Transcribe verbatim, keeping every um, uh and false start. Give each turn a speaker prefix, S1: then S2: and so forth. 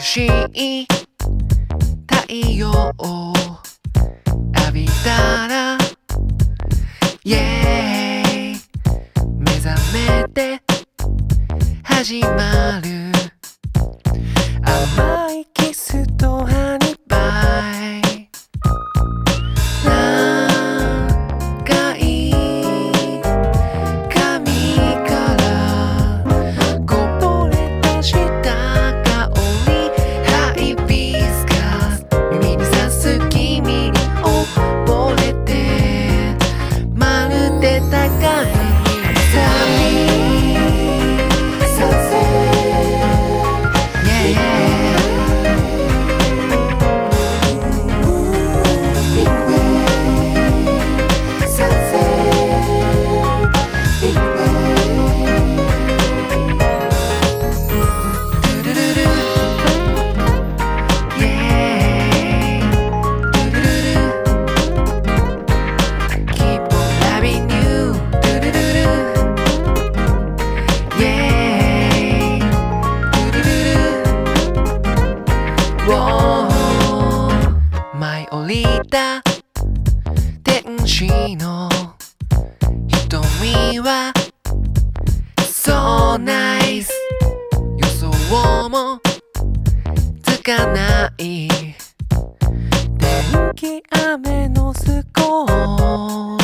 S1: しい太陽を浴びたら Yeah 目覚めて始まる甘いキスとハニーパイ長い髪からこぼれ出した香りハイビスカス耳にさす君に溺れてまるで高い舞い降りた天使の瞳は So nice 予想もつかない電気雨の少し